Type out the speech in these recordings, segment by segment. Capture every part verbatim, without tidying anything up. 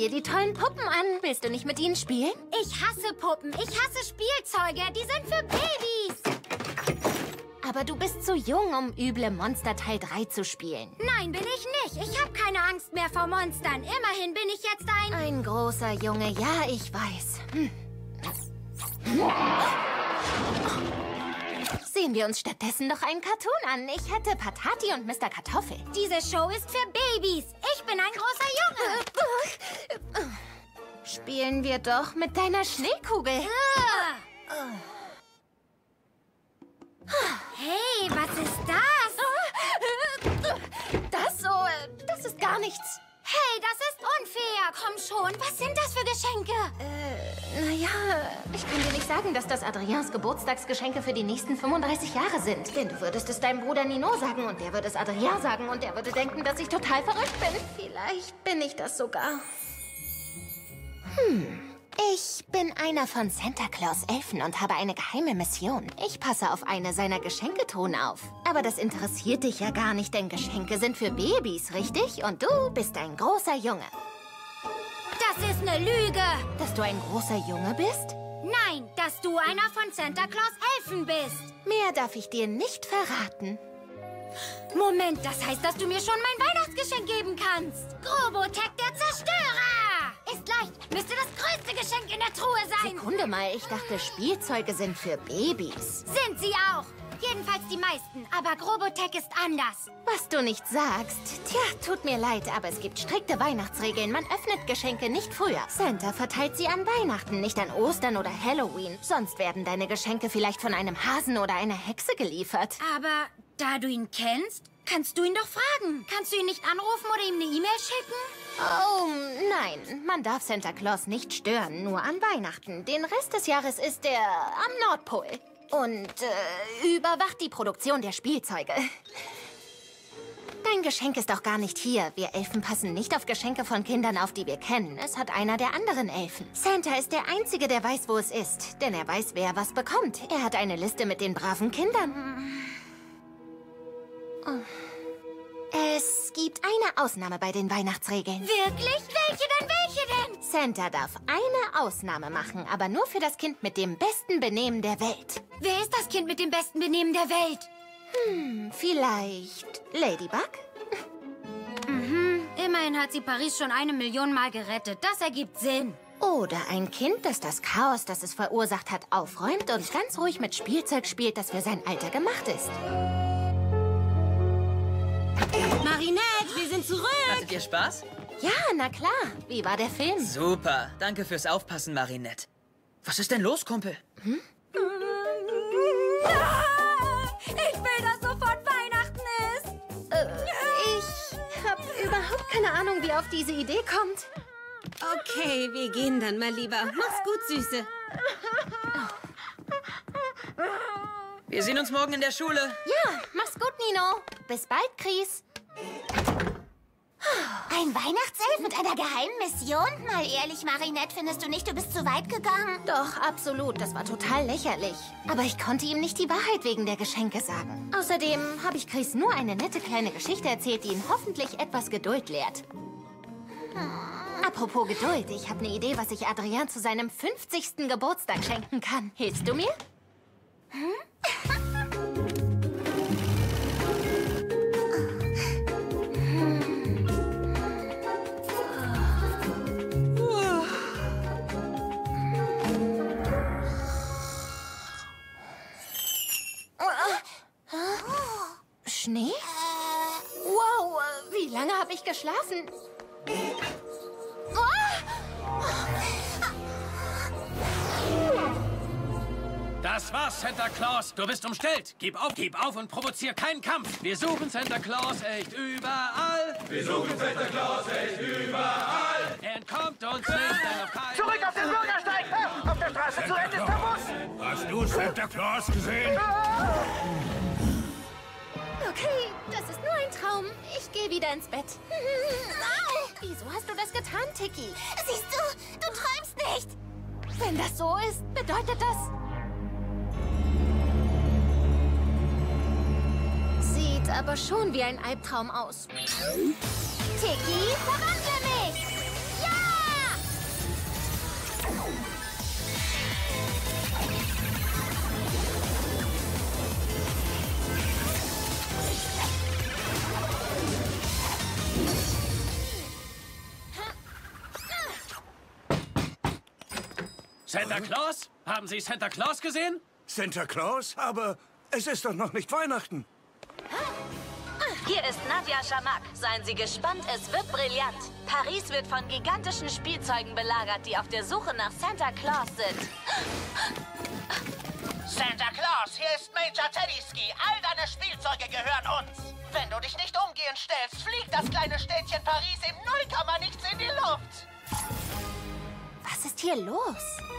dir die tollen Puppen an. Willst du nicht mit ihnen spielen? Ich hasse Puppen. Ich hasse Spielzeuge. Die sind für Babys. Aber du bist zu jung, um üble Monster Teil drei zu spielen. Nein, bin ich nicht. Ich habe keine Angst mehr vor Monstern. Immerhin bin ich jetzt ein... Ein großer Junge, ja, ich weiß. Hm. Sehen wir uns stattdessen doch einen Cartoon an. Ich hätte Patati und Mister Kartoffel. Diese Show ist für Babys. Ich bin ein großer Junge. Spielen wir doch mit deiner Schneekugel. Hey, was ist das? Das so, das ist gar nichts. Hey, das ist unfair. Komm schon, was sind das für Geschenke? Äh, naja, ich kann dir nicht sagen, dass das Adriens Geburtstagsgeschenke für die nächsten fünfunddreißig Jahre sind. Denn du würdest es deinem Bruder Nino sagen und der würde es Adrien sagen und der würde denken, dass ich total verrückt bin. Vielleicht bin ich das sogar. Hm. Ich bin einer von Santa Claus Elfen und habe eine geheime Mission. Ich passe auf eine seiner Geschenketruhen auf. Aber das interessiert dich ja gar nicht, denn Geschenke sind für Babys, richtig? Und du bist ein großer Junge. Das ist eine Lüge. Dass du ein großer Junge bist? Nein, dass du einer von Santa Claus Elfen bist. Mehr darf ich dir nicht verraten. Moment, das heißt, dass du mir schon mein Weihnachtsgeschenk geben kannst. Grobotech, der Zerstörer. Ist leicht. Müsste das größte Geschenk in der Truhe sein. Sekunde mal, ich dachte, Spielzeuge sind für Babys. Sind sie auch. Jedenfalls die meisten. Aber Grobotech ist anders. Was du nicht sagst. Tja, tut mir leid, aber es gibt strikte Weihnachtsregeln. Man öffnet Geschenke nicht früher. Santa verteilt sie an Weihnachten, nicht an Ostern oder Halloween. Sonst werden deine Geschenke vielleicht von einem Hasen oder einer Hexe geliefert. Aber da du ihn kennst, kannst du ihn doch fragen. Kannst du ihn nicht anrufen oder ihm eine E-Mail schicken? Oh, nein. Man darf Santa Claus nicht stören, nur an Weihnachten. Den Rest des Jahres ist er am Nordpol. Und äh, überwacht die Produktion der Spielzeuge. Dein Geschenk ist auch gar nicht hier. Wir Elfen passen nicht auf Geschenke von Kindern auf, die wir kennen. Es hat einer der anderen Elfen. Santa ist der Einzige, der weiß, wo es ist. Denn er weiß, wer was bekommt. Er hat eine Liste mit den braven Kindern. Oh. Es gibt eine Ausnahme bei den Weihnachtsregeln. Wirklich? Welche denn? Welche denn? Santa darf eine Ausnahme machen, aber nur für das Kind mit dem besten Benehmen der Welt. Wer ist das Kind mit dem besten Benehmen der Welt? Hm, vielleicht Ladybug? Mhm. Immerhin hat sie Paris schon eine Million Mal gerettet. Das ergibt Sinn. Oder ein Kind, das das Chaos, das es verursacht hat, aufräumt und ganz ruhig mit Spielzeug spielt, das für sein Alter gemacht ist. Marinette, wir sind zurück! Hattet ihr Spaß? Ja, na klar. Wie war der Film? Super. Danke fürs Aufpassen, Marinette. Was ist denn los, Kumpel? Hm? Ich will, dass sofort Weihnachten ist! Äh, ich habe überhaupt keine Ahnung, wie er auf diese Idee kommt. Okay, wir gehen dann mal lieber. Mach's gut, Süße. Wir sehen uns morgen in der Schule. Ja, mach's gut, Nino. Bis bald, Chris. Ein Weihnachtself mit einer geheimen Mission? Mal ehrlich, Marinette, findest du nicht, du bist zu weit gegangen? Doch, absolut. Das war total lächerlich. Aber ich konnte ihm nicht die Wahrheit wegen der Geschenke sagen. Außerdem habe ich Chris nur eine nette kleine Geschichte erzählt, die ihn hoffentlich etwas Geduld lehrt. Hm. Apropos Geduld, ich habe eine Idee, was ich Adrien zu seinem fünfzigsten Geburtstag schenken kann. Hilfst du mir? Hm? Schnee? Wow, wie lange habe ich geschlafen? Das war's, Santa Claus. Du bist umstellt. Gib auf, gib auf und provozier keinen Kampf. Wir suchen Santa Claus echt überall. Wir suchen Santa Claus echt überall. Er entkommt uns nicht, denn auf keinen... Zurück auf den Bürgersteig! Auf der Straße zu Ende ist der Bus! Hast du Santa Claus gesehen? Okay, das ist nur ein Traum. Ich gehe wieder ins Bett. Wieso hast du das getan, Tiki? Siehst du, du träumst nicht! Wenn das so ist, bedeutet das... Sieht aber schon wie ein Albtraum aus. Tiki, verwandle mich! Ja! Santa Claus? Haben Sie Santa Claus gesehen? Santa Claus? Aber es ist doch noch nicht Weihnachten. Hier ist Nadja Schamak. Seien Sie gespannt, es wird brillant. Paris wird von gigantischen Spielzeugen belagert, die auf der Suche nach Santa Claus sind. Santa Claus, hier ist Major Teddyski. All deine Spielzeuge gehören uns. Wenn du dich nicht umgehend stellst, fliegt das kleine Städtchen Paris im Nullkomma nichts in die Luft. Was ist hier los?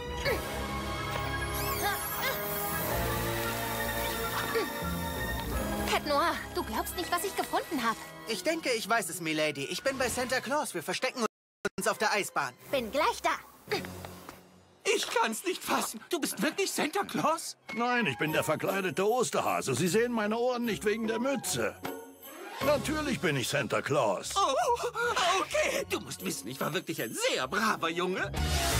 Cat Noir, du glaubst nicht, was ich gefunden habe. Ich denke, ich weiß es, Milady. Ich bin bei Santa Claus. Wir verstecken uns auf der Eisbahn. Bin gleich da. Ich kann's nicht fassen. Du bist wirklich Santa Claus? Nein, ich bin der verkleidete Osterhase. Sie sehen meine Ohren nicht wegen der Mütze. Natürlich bin ich Santa Claus. Oh, okay. Du musst wissen, ich war wirklich ein sehr braver Junge.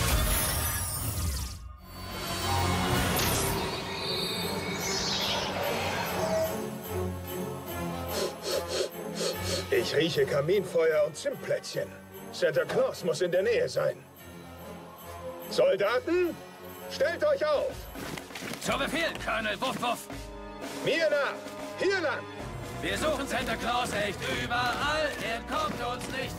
Ich rieche Kaminfeuer und Zimtplätzchen. Santa Claus muss in der Nähe sein. Soldaten, stellt euch auf! Zu Befehl, Colonel Wuff Wuff. Mir nach! Hier lang! Wir suchen Santa Claus echt überall. Er kommt uns nicht.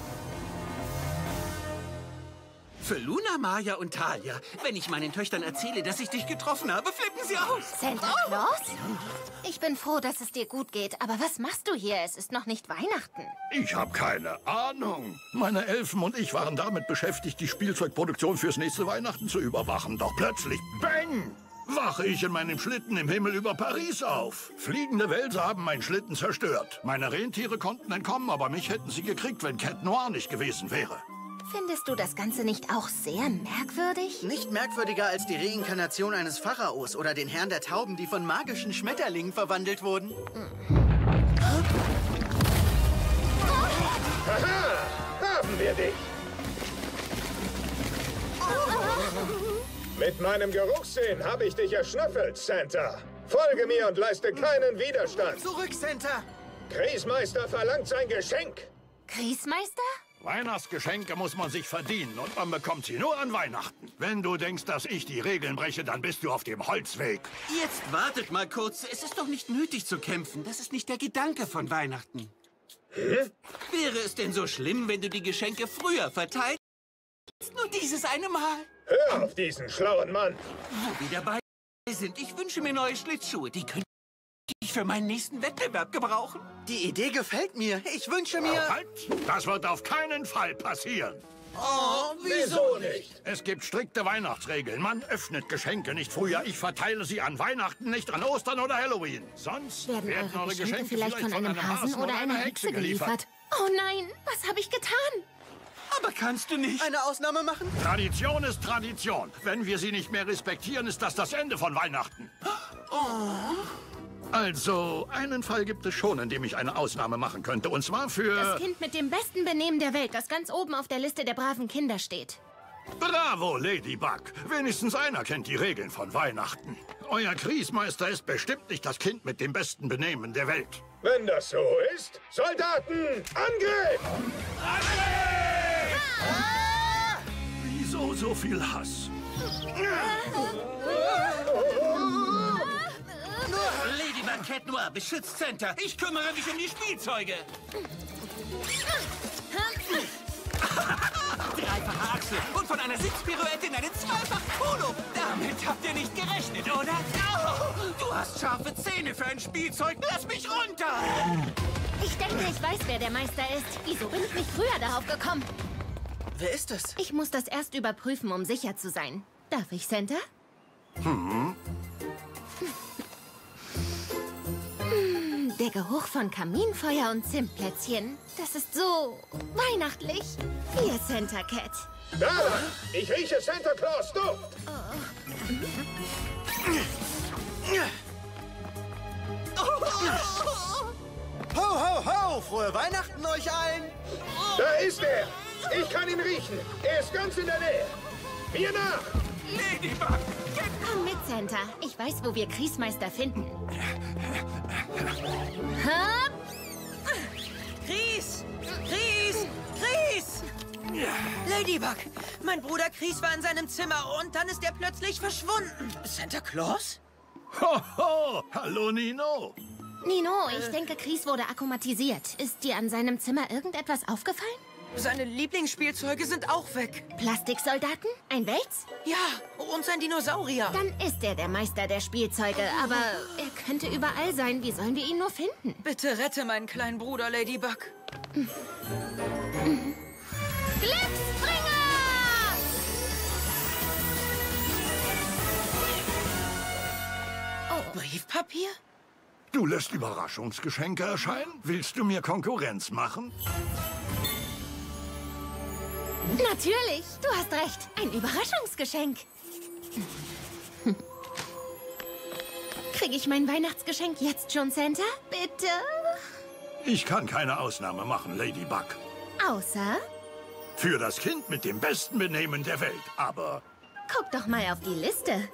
Für Luna, Maya und Talia. Wenn ich meinen Töchtern erzähle, dass ich dich getroffen habe, flippen sie aus. Santa Claus? Ich bin froh, dass es dir gut geht. Aber was machst du hier? Es ist noch nicht Weihnachten. Ich habe keine Ahnung. Meine Elfen und ich waren damit beschäftigt, die Spielzeugproduktion fürs nächste Weihnachten zu überwachen. Doch plötzlich, bang, wache ich in meinem Schlitten im Himmel über Paris auf. Fliegende Wälse haben meinen Schlitten zerstört. Meine Rentiere konnten entkommen, aber mich hätten sie gekriegt, wenn Cat Noir nicht gewesen wäre. Findest du das Ganze nicht auch sehr merkwürdig? Nicht merkwürdiger als die Reinkarnation eines Pharaos oder den Herrn der Tauben, die von magischen Schmetterlingen verwandelt wurden. Haha, haben wir dich. Mit meinem Geruchssinn habe ich dich erschnüffelt, Santa. Folge mir und leiste keinen Widerstand. Zurück, Santa! Griesmeister verlangt sein Geschenk. Griesmeister? Weihnachtsgeschenke muss man sich verdienen und man bekommt sie nur an Weihnachten. Wenn du denkst, dass ich die Regeln breche, dann bist du auf dem Holzweg. Jetzt wartet mal kurz. Es ist doch nicht nötig zu kämpfen. Das ist nicht der Gedanke von Weihnachten. Hm? Wäre es denn so schlimm, wenn du die Geschenke früher verteilst? Nur dieses eine Mal. Hör auf diesen schlauen Mann. Wo wir dabei sind, ich wünsche mir neue Schlittschuhe. Die könnte ich für meinen nächsten Wettbewerb gebrauchen. Die Idee gefällt mir. Ich wünsche mir... Halt! Das wird auf keinen Fall passieren. Oh, Wieso nicht? Es gibt strikte Weihnachtsregeln. Man öffnet Geschenke nicht früher. Ich verteile sie an Weihnachten, nicht an Ostern oder Halloween. Sonst Werden werden eure eure Geschenke vielleicht von einem Hasen Hasen oder einer Hexe geliefert? Oh nein, was habe ich getan? Aber kannst du nicht? Eine Ausnahme machen? Tradition ist Tradition. Wenn wir sie nicht mehr respektieren, ist das das Ende von Weihnachten. Oh. Also, einen Fall gibt es schon, in dem ich eine Ausnahme machen könnte. Und zwar für... Das Kind mit dem besten Benehmen der Welt, das ganz oben auf der Liste der braven Kinder steht. Bravo, Ladybug. Wenigstens einer kennt die Regeln von Weihnachten. Euer Griesmeister ist bestimmt nicht das Kind mit dem besten Benehmen der Welt. Wenn das so ist, Soldaten, Angriff! Angriff! Ah! Wieso so viel Hass? Ladybug, Cat Noir, beschützt Santa. Ich kümmere mich um die Spielzeuge. Dreifache Achsel und von einer Sitzpirouette in eine Zweifach-Polo. Damit habt ihr nicht gerechnet, oder? Oh, du hast scharfe Zähne für ein Spielzeug. Lass mich runter! Ich denke, ich weiß, wer der Meister ist. Wieso bin ich nicht früher darauf gekommen? Wer ist es? Ich muss das erst überprüfen, um sicher zu sein. Darf ich, Santa? Hm. Der Geruch von Kaminfeuer und Zimtplätzchen. Das ist so weihnachtlich. Hier, Santa Cat. Da! Ich rieche Santa Claus Duft! Ho, ho, ho! Frohe Weihnachten euch allen! Da ist er! Ich kann ihn riechen! Er ist ganz in der Nähe! Mir nach! Ladybug! Komm mit, Santa. Ich weiß, wo wir Griesmeister finden. Hopp! Gries! Gries! Gries! Ladybug, mein Bruder Chris war in seinem Zimmer und dann ist er plötzlich verschwunden. Santa Claus? Ho, ho. Hallo, Nino. Nino, ich denke, Chris wurde akkumatisiert. Ist dir an seinem Zimmer irgendetwas aufgefallen? Seine Lieblingsspielzeuge sind auch weg. Plastiksoldaten? Ein Wels? Ja, und sein Dinosaurier. Dann ist er der Meister der Spielzeuge, aber er könnte überall sein. Wie sollen wir ihn nur finden? Bitte rette meinen kleinen Bruder, Ladybug. Mhm. Mhm. Glücksbringer! Oh, Briefpapier? Du lässt Überraschungsgeschenke erscheinen? Willst du mir Konkurrenz machen? Natürlich, du hast recht. Ein Überraschungsgeschenk. Kriege ich mein Weihnachtsgeschenk jetzt schon, Santa? Bitte? Ich kann keine Ausnahme machen, Ladybug. Außer? Für das Kind mit dem besten Benehmen der Welt, aber... Guck doch mal auf die Liste.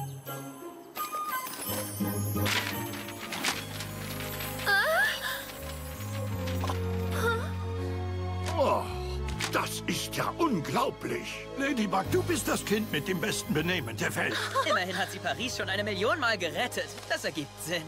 Oh, das ist ja unglaublich. Ladybug, du bist das Kind mit dem besten Benehmen der Welt. Immerhin hat sie Paris schon eine Million Mal gerettet. Das ergibt Sinn.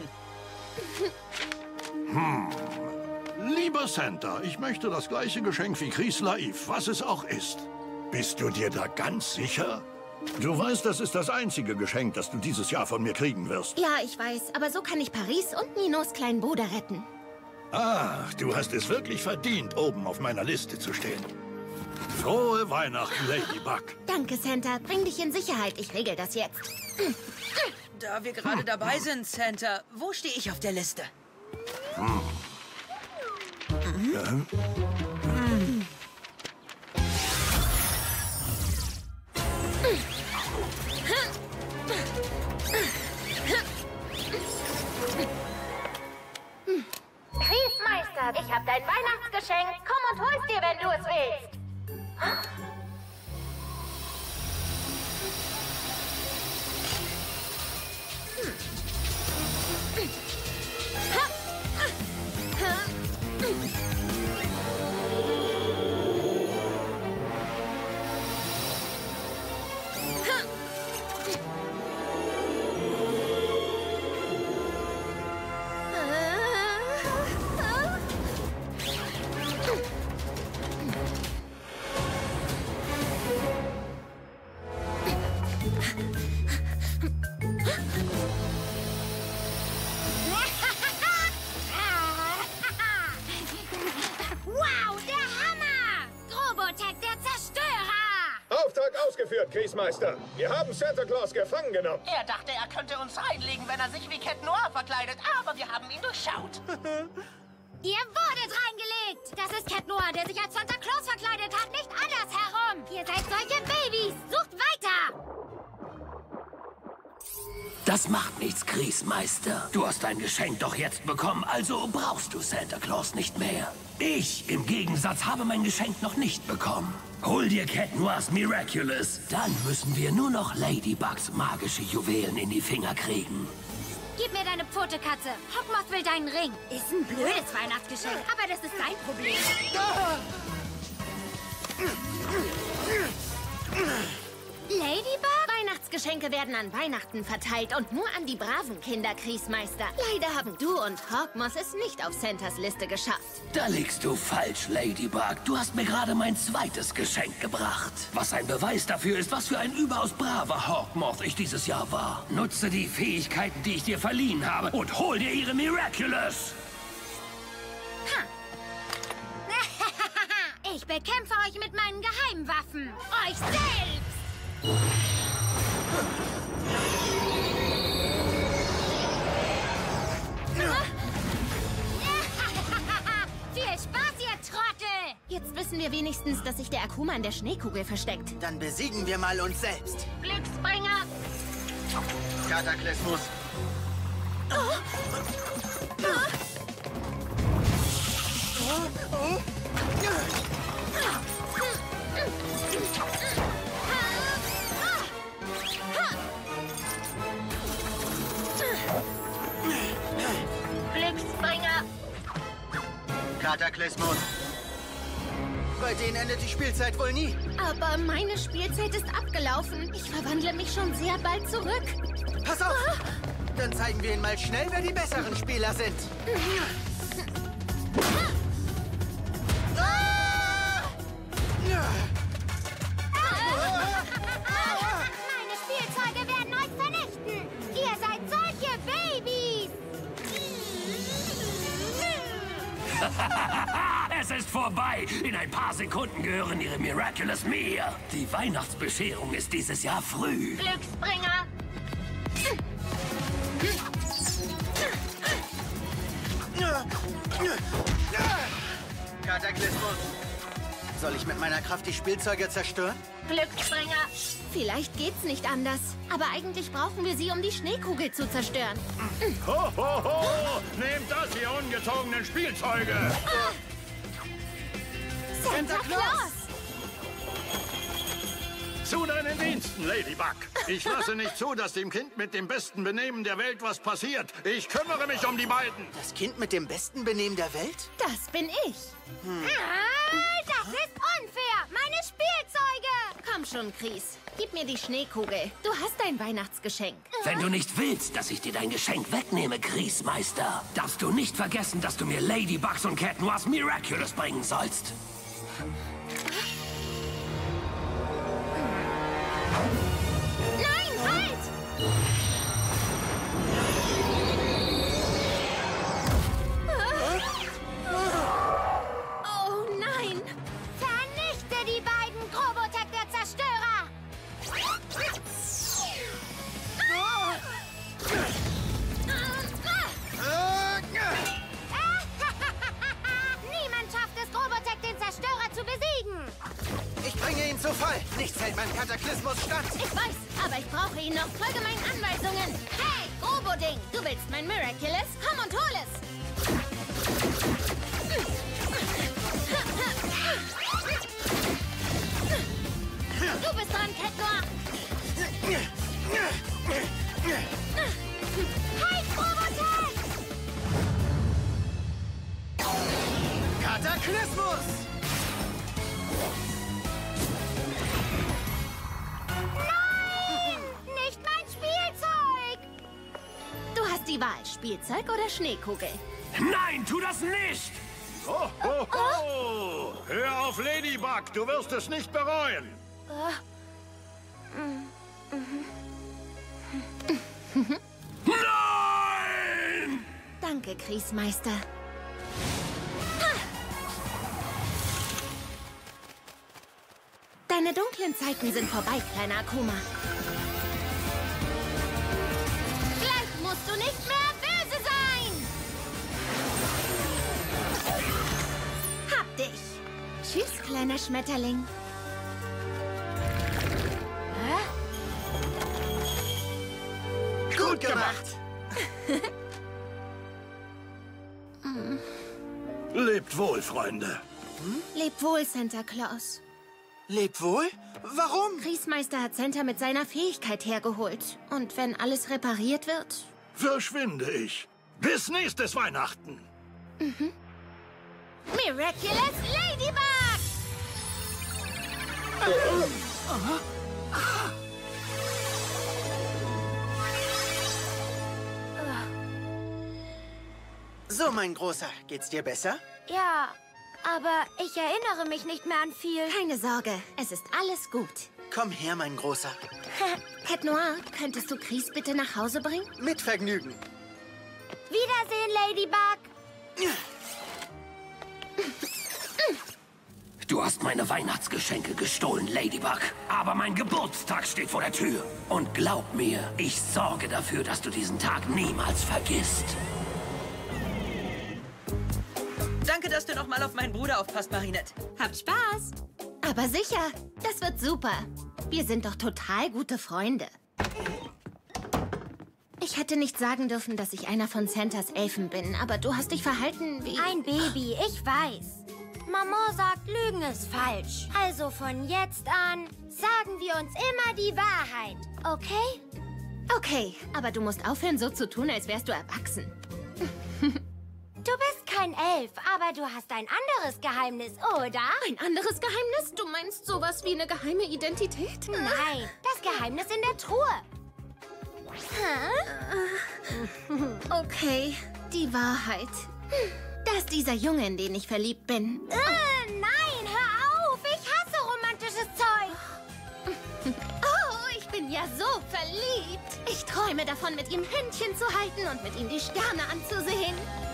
Hm. Lieber Santa, ich möchte das gleiche Geschenk wie Chris Laif, was es auch ist. Bist du dir da ganz sicher? Du weißt, das ist das einzige Geschenk, das du dieses Jahr von mir kriegen wirst. Ja, ich weiß, aber so kann ich Paris und Ninos kleinen Bruder retten. Ach, du hast es wirklich verdient, oben auf meiner Liste zu stehen. Frohe Weihnachten, Ladybug. Danke, Santa. Bring dich in Sicherheit. Ich regel das jetzt. Da wir gerade dabei sind, Santa, wo stehe ich auf der Liste? Hm. Mhm. Ja. Hm. Meister, ich hab dein Weihnachtsgeschenk. Komm und hol's dir, wenn du es willst. Meister. Wir haben Santa Claus gefangen genommen. Er dachte, er könnte uns reinlegen, wenn er sich wie Cat Noir verkleidet, aber wir haben ihn durchschaut. Ihr wurdet reingelegt! Das ist Cat Noir, der sich als Santa Claus verkleidet hat, nicht andersherum! Ihr seid solche Babys! Sucht weiter! Das macht nichts, Griesmeister. Du hast dein Geschenk doch jetzt bekommen, also brauchst du Santa Claus nicht mehr. Ich, im Gegensatz, habe mein Geschenk noch nicht bekommen. Hol dir Cat Noirs Miraculous. Dann müssen wir nur noch Ladybugs magische Juwelen in die Finger kriegen. Gib mir deine Pfote, Katze. Hogmoth will deinen Ring. Ist ein blödes Weihnachtsgeschenk, aber das ist sein Problem. Ladybug? Weihnachtsgeschenke werden an Weihnachten verteilt und nur an die braven Kinder, Griesmeister. Leider haben du und Hogmoth es nicht auf Santas Liste geschafft. Da liegst du falsch, Ladybug. Du hast mir gerade mein zweites Geschenk gebracht. Was ein Beweis dafür ist, was für ein überaus braver Hogmoth ich dieses Jahr war. Nutze die Fähigkeiten, die ich dir verliehen habe und hol dir ihre Miraculous. Ich bekämpfe euch mit meinen Geheimwaffen. Euch selbst! Viel Spaß, ihr Trottel! Jetzt wissen wir wenigstens, dass sich der Akuma in der Schneekugel versteckt. Dann besiegen wir mal uns selbst. Glücksbringer! Kataklysmus. Oh. Oh. Oh. Glücksbringer! Kataklysmus. Bei denen endet die Spielzeit wohl nie. Aber meine Spielzeit ist abgelaufen. Ich verwandle mich schon sehr bald zurück. Pass auf! Ah. Dann zeigen wir ihnen mal schnell, wer die besseren Spieler sind. Meine Spielzeuge werden euch vernichten. Ihr seid solche Babys. Es ist vorbei. In ein paar Sekunden gehören ihre Miraculous mir. Die Weihnachtsbescherung ist dieses Jahr früh. Glücksbringer. Kataklysmus. Soll ich mit meiner Kraft die Spielzeuge zerstören? Glücksbringer. Vielleicht geht's nicht anders. Aber eigentlich brauchen wir sie, um die Schneekugel zu zerstören. Ho, ho, ho! Nehmt das, ihr ungezogenen Spielzeuge! Ah. Santa Claus! Zu deinen Diensten, Ladybug. Ich lasse nicht zu, dass dem Kind mit dem besten Benehmen der Welt was passiert. Ich kümmere mich um die beiden. Das Kind mit dem besten Benehmen der Welt? Das bin ich. Hm. Ah, das ist unfair. Meine Spielzeuge. Komm schon, Chris. Gib mir die Schneekugel. Du hast dein Weihnachtsgeschenk. Wenn du nicht willst, dass ich dir dein Geschenk wegnehme, Griesmeister, darfst du nicht vergessen, dass du mir Ladybugs und Cat Noirs Miraculous bringen sollst. Nein, halt! Oh nein! Vernichte die beiden, Grobotech der Zerstörer! Niemand schafft es, Grobotech den Zerstörer zu besiegen! Ich bringe ihn zu Fall. Nichts hält meinem Kataklysmus stand. Ich weiß, aber ich brauche ihn noch. Folge meinen Anweisungen. Hey, Groboding, du willst mein Miraculous? Komm und hol es. Du bist dran, Cat Noir. Hey, Grobotech! Kataklysmus! Nein! Nicht mein Spielzeug! Du hast die Wahl, Spielzeug oder Schneekugel. Nein, tu das nicht! Ho, ho, ho! Hör auf, Ladybug, du wirst es nicht bereuen. Nein! Danke, Griesmeister. Deine dunklen Zeiten sind vorbei, kleiner Akuma. Gleich musst du nicht mehr böse sein! Hab dich! Tschüss, kleiner Schmetterling. Hä? Gut gemacht! Lebt wohl, Freunde. Hm? Lebt wohl, Santa Claus. Lebt wohl? Warum? Griesmeister hat Santa mit seiner Fähigkeit hergeholt. Und wenn alles repariert wird... Verschwinde ich. Bis nächstes Weihnachten. Mhm. Miraculous Ladybug! So, mein Großer, geht's dir besser? Ja, aber ich erinnere mich nicht mehr an viel. Keine Sorge, es ist alles gut. Komm her, mein Großer. Cat Noir, könntest du Chris bitte nach Hause bringen? Mit Vergnügen. Wiedersehen, Ladybug. Du hast meine Weihnachtsgeschenke gestohlen, Ladybug. Aber mein Geburtstag steht vor der Tür. Und glaub mir, ich sorge dafür, dass du diesen Tag niemals vergisst. Danke, dass du noch mal auf meinen Bruder aufpasst, Marinette. Habt Spaß. Aber sicher, das wird super. Wir sind doch total gute Freunde. Ich hätte nicht sagen dürfen, dass ich einer von Santas Elfen bin, aber du hast dich verhalten wie... Ein Baby, ich weiß. Maman sagt, Lügen ist falsch. Also von jetzt an sagen wir uns immer die Wahrheit, okay? Okay, aber du musst aufhören, so zu tun, als wärst du erwachsen. Du bist kein ein Elf, aber du hast ein anderes Geheimnis, oder? Ein anderes Geheimnis? Du meinst sowas wie eine geheime Identität? Nein, das Geheimnis in der Truhe. Okay, die Wahrheit. Dass dieser Junge, in den ich verliebt bin. Äh, nein, hör auf! Ich hasse romantisches Zeug! Oh, ich bin ja so verliebt. Ich träume davon, mit ihm Händchen zu halten und mit ihm die Sterne anzusehen.